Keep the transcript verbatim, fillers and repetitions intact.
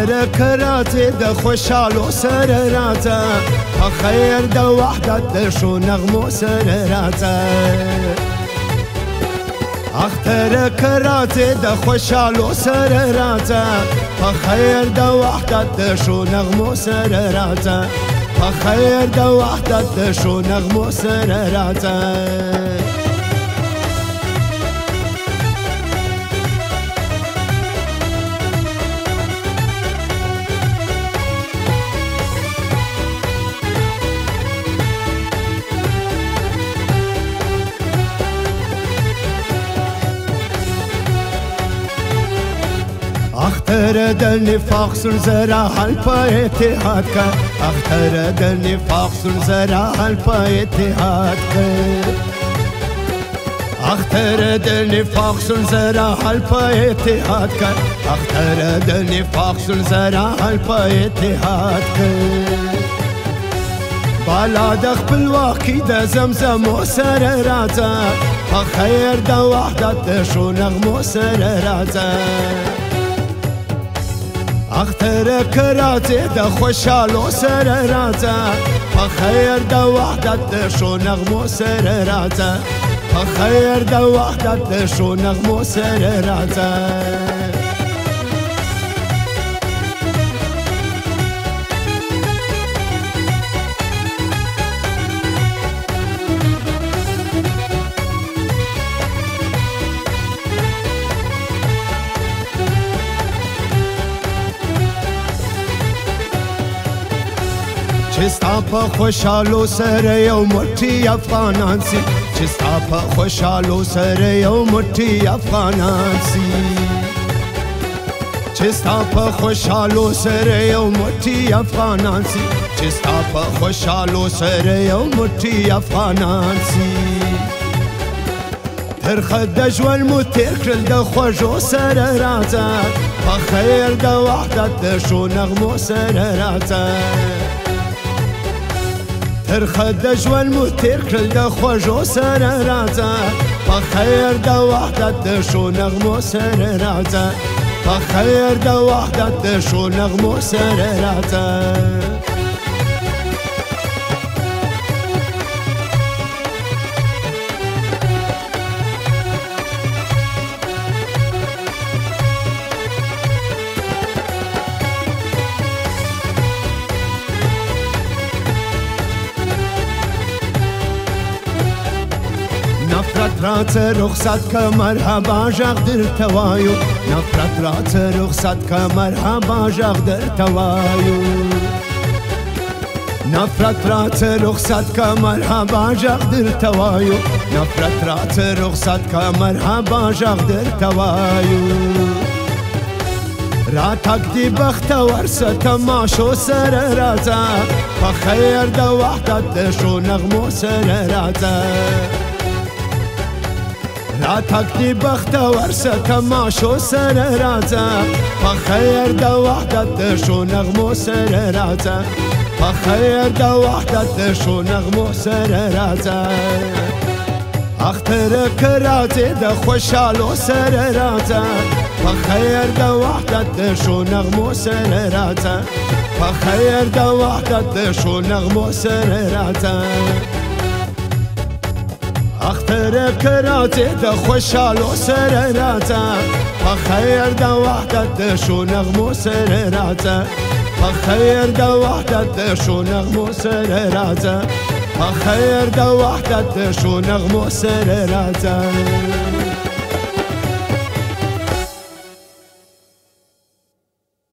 اختر كراتي دا خوشالو سرراتا بخير دا وحدة دشو نغمو سرراتا اختر كراتي دا خوشالو سرراتا بخير دا وحدة دشو نغمو سرراتا بخير دا وحدة دشو نغمو سرراتا اختر د نفاق سن زرا حل په اتحاد کا اختر د نفاق سن زرا حل په اتحاد کا اختر د نفاق سن زرا حل په اتحاد کا اختر د نفاق سن زرا حل په اتحاد کا بالا د خپلواکي د زمزم سره راځه په خیر د وحدت شو نغمو سره راځه اختر كراتي دا خوشالو سرراتا بخير دا وحدت شو نغمو سرراتا بخير دا وحدت شو نغمو سرراتا چستا په خوشالو سره یو مټي افغانان سي چستا په خوشالو سره یو مټي افغانان سي چستا په خوشالو سره یو مټي افغانان سي چستا په خوشالو سره یو مټي افغانان سي تر خد ژوند مو تیر کړل د خوږو سره راځه په خیر د وحدت شو نغمو سره راځه تر خد ژوند مو تیر کړل د خوږو سره راځه په خیر د وحدت شو نغمو سره راځه په خیر د وحدت شو نغمو سره راځه نفرت راته رخصت که مرحبا ژغ درته وایو نفرت راته رخصت که مرحبا ژغ درته وایو نفرت راته رخصت که مرحبا ژغ درته وایو نفرت راته رخصت که مرحبا ژغ درته وایو راتګ دی بختور څه تماشو سره راځه په خیر د وحدت شو نغمو سره راځه راتګ دی بختور څه تماشو سره راځه په خیر د وحدت شو نغمو سره راځه په خیر د وحدت شو نغمو سره راځه اختر كراتي د خوشالو سره راځه په خیر د وحدت شو نغمو سره راځه په خیر د وحدت شو نغمو سره راځه اختر كراتي د خوشالو سره راځه په خیر د وحدت شو نغمو سره راځه په خیر د وحدت شو نغمو سره راځه په خیر د وحدت شو نغمو سره راځه